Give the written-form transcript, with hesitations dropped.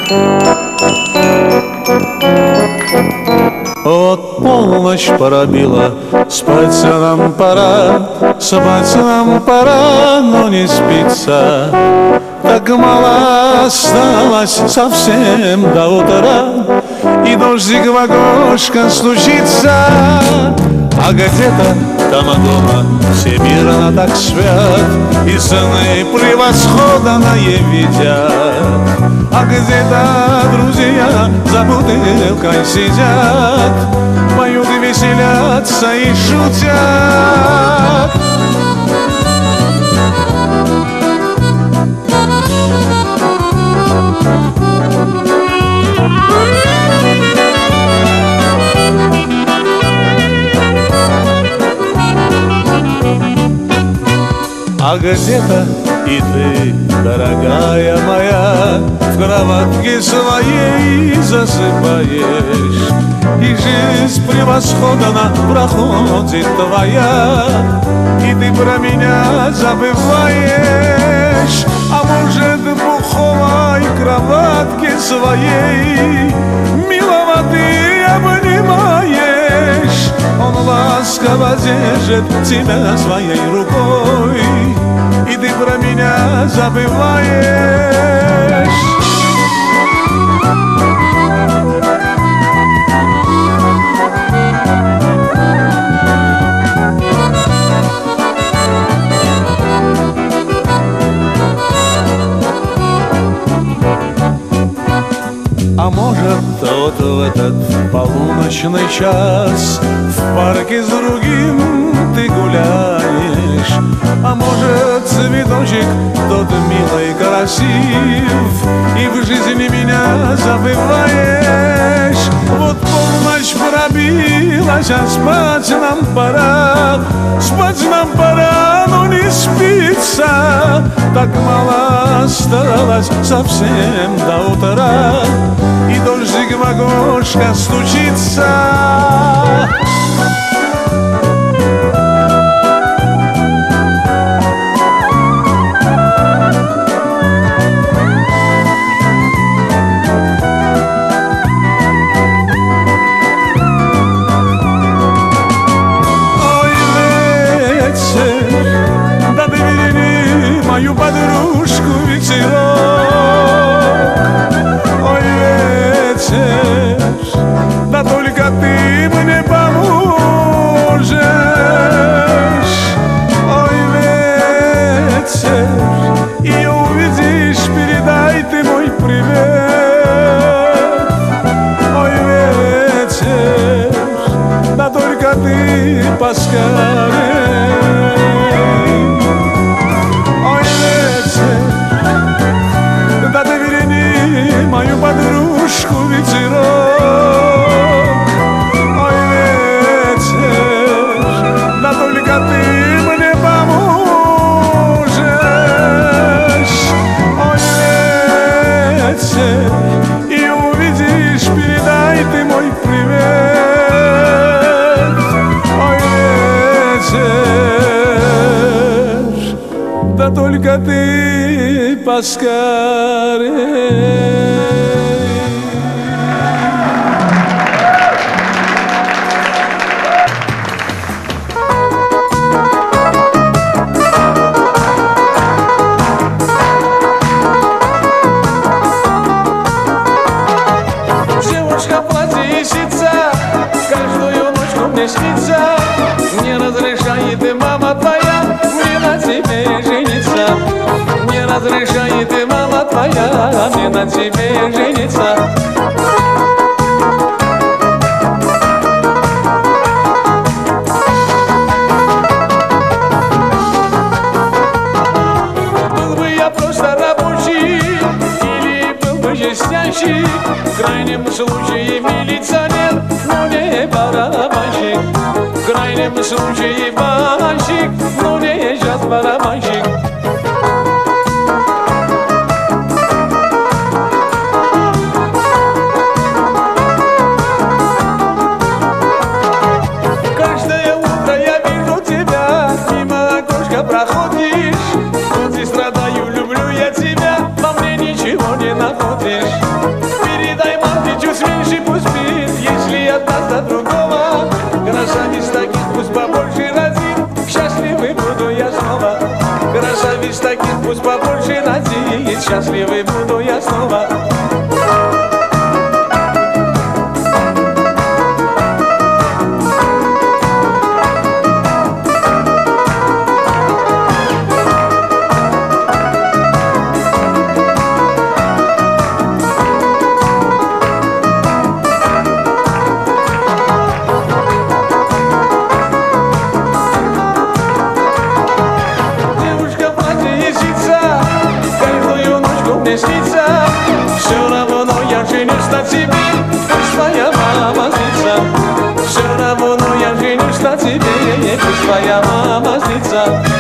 Вот полночь пробила, спать нам пора, но не спится. Так мало осталось совсем до утра, и дождик в окошко стучится. А где-то там дома все мирно так спят, и сны превосходные видят. А где-то друзья за бутылкой сидят, поют и веселятся и шутят. А где-то и ты, дорогая моя, в кроватке своей засыпаешь, и жизнь превосходно проходит твоя, и ты про меня забываешь. А может, в пуховой кроватке своей милого ты обнимаешь, он ласково держит тебя своей рукой, и ты про меня забываешь. А может, вот в этот полуночный час в парке с другим ты гуляешь, а может, цветочек тот милый, красив, и в жизни меня забываешь. Вот полночь пробилась, а спать нам пора, но не спится. Так мало осталось совсем до утра, и дождик в окошко стучится. Мою подружку ветерок, ой, ветер, да только ты мне поможешь. Ой, ветер, и увидишь, передай ты мой привет. Ой, ветер, да только ты поскорей. Да доверни мою подружку ветерок, ой, ветер, да только ты мне поможешь. Ой, ветер, и увидишь, передай ты мой привет. Ой, ветер, да только ты поскорей. Девушка платьица каждую ночку мне снится, не разрешает и мама твоя мне на тебе жениться. Не разрешает и мама твоя мне на тебе жениться. Был бы я просто рабочий или был бы чистящий, в крайнем случае милиционер, но не барабанщик. В крайнем случае банщик, но не сейчас барабанщик. Проходишь, вот и страдаю, люблю я тебя, во мне ничего не находишь. счастливой буду я снова. Мне снится, все равно я женюсь на тебе, пусть твоя мама злится. Все равно я женюсь на тебе, пусть твоя мама злится.